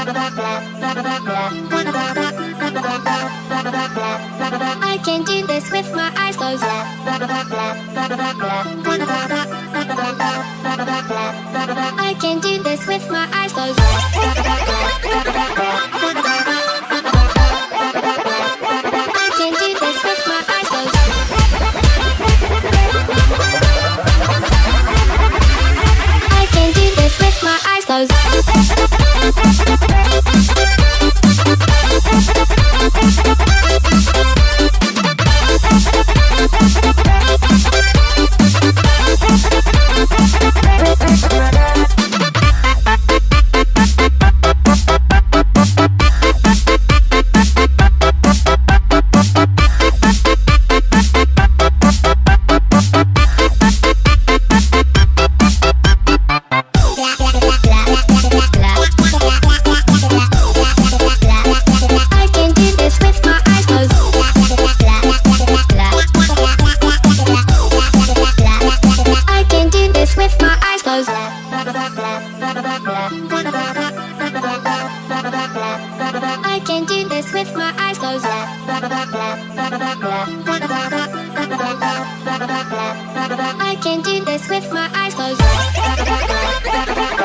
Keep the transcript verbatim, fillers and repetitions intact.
I can do this with my eyes closed. I can do this with my eyes closed. I can do this with my eyes closed. I can do this with my eyes closed. I can do this with my eyes closed. I can do this with my eyes closed.